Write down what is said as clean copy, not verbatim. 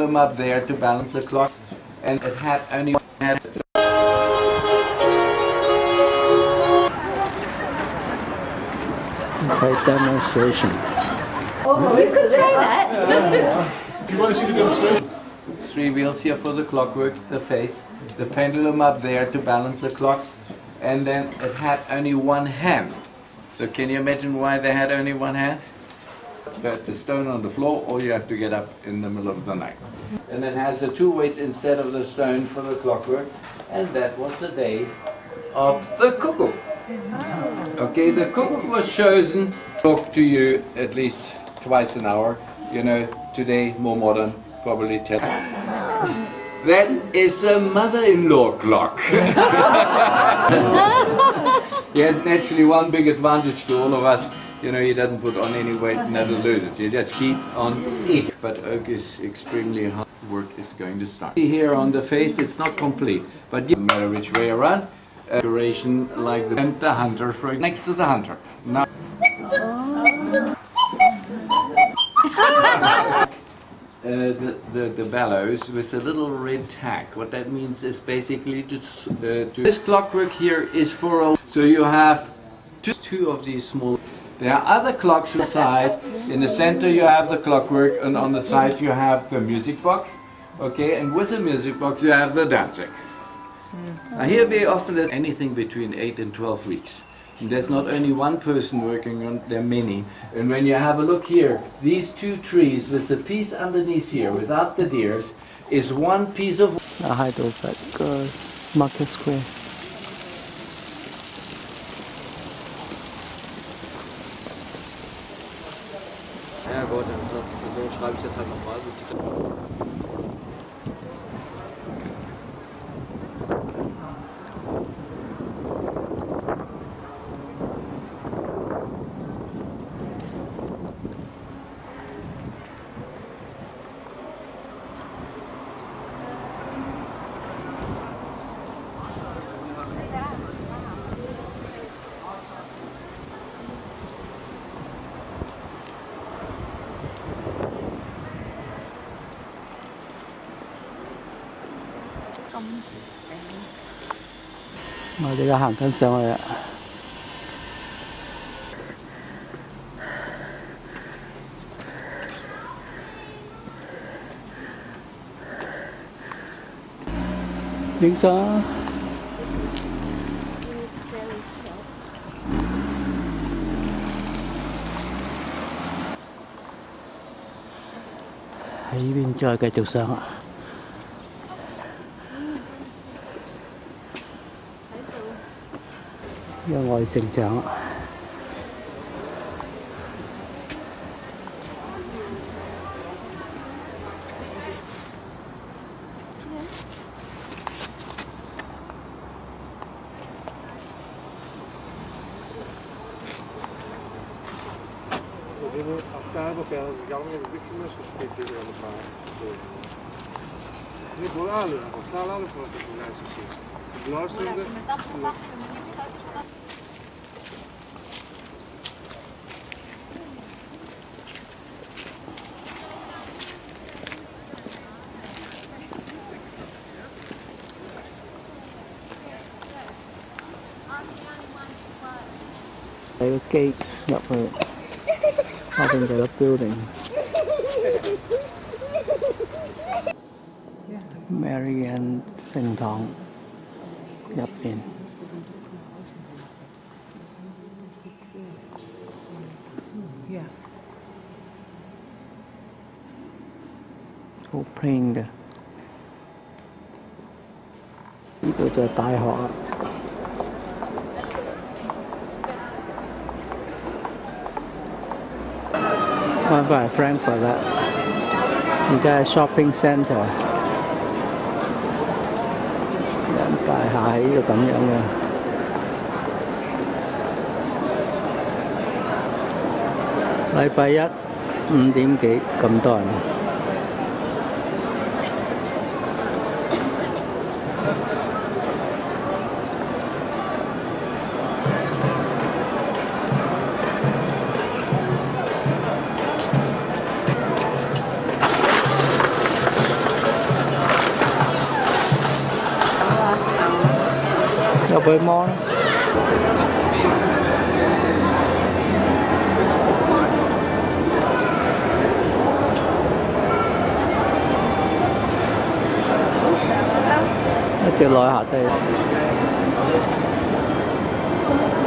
pendulum up there to balance the clock, and it had only one hand. Okay, demonstration. Oh, you could say that. You want to see the demonstration? 3 wheels here for the clockwork, the face, the pendulum up there to balance the clock, and then it had only one hand. So can you imagine why they had only one hand? But the stone on the floor, or you have to get up in the middle of the night. And it has the 2 weights instead of the stone for the clockwork, and that was the day of the cuckoo. Okay, the cuckoo was chosen to talk to you at least twice an hour. You know, today more modern, probably 10. That is a mother-in-law clock. He has naturally one big advantage to all of us. You know, he doesn't put on any weight, never lose it. He just keeps on eating. But oak is extremely hard. Work is going to start. See here on the face, it's not complete, but no matter which way around, decoration like the hunter for next to the hunter. Now. The bellows with a little red tag. What that means is basically this clockwork here is for so you have two of these small. There are other clocks on the side. In the center you have the clockwork, and on the side you have the music box. Okay, and with the music box you have the dancing. Now here very often there's anything between 8 and 12 weeks. And there's not only one person working on, there are many. And when you have a look here, these 2 trees with the piece underneath here, without the deers, is one piece of... 喺度個 Market Square。 Ja gut, so schreibe ich das halt nochmal. 我哋而家行緊上去啦。影相啊！喺呢邊再繼續上啊！呢個愛城牆啊！ Daar heb ik Jan en Wikkemes gespeeld aan elkaar. Nu voor alle, snel alles wat ik in mensen zie. De luisterende. There are gates up here. Up in the building. Marian 聖堂入邊。好 plain 嘅。呢度就係大學啦。翻返嚟 Frankfurt 啦，而家係 shopping centre， 人大廈喺呢度咁樣嘅。禮拜一5點幾咁多人。 去摸啦。一直落去下低。